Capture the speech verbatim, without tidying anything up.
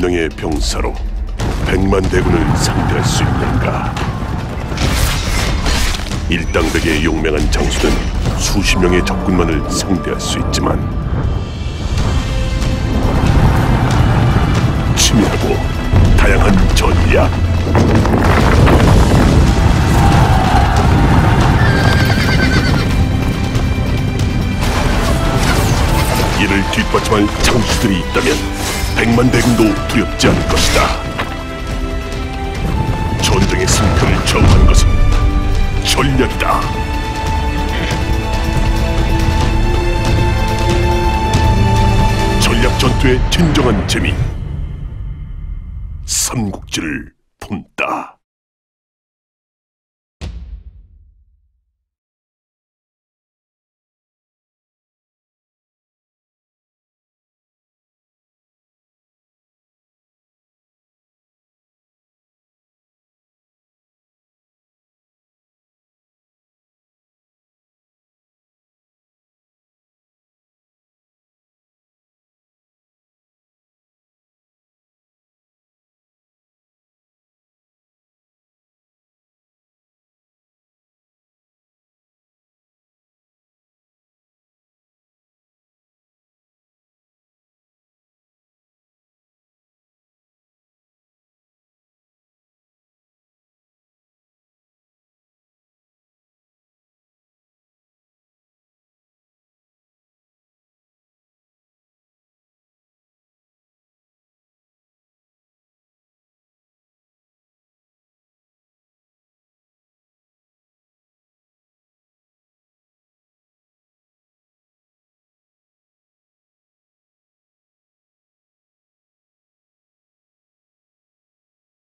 명의 병사로 백만 대군을 상대할 수 있는가? 일당백의 용맹한 장수는 수십 명의 적군만을 상대할 수 있지만 치밀하고 다양한 전략, 이를 뒷받침할 장수들이 있다면 백만 대군도 두렵지 않을 것이다. 전쟁의 승패를 정하는 것은 전략이다. 전략 전투의 진정한 재미, 삼국지를 품다.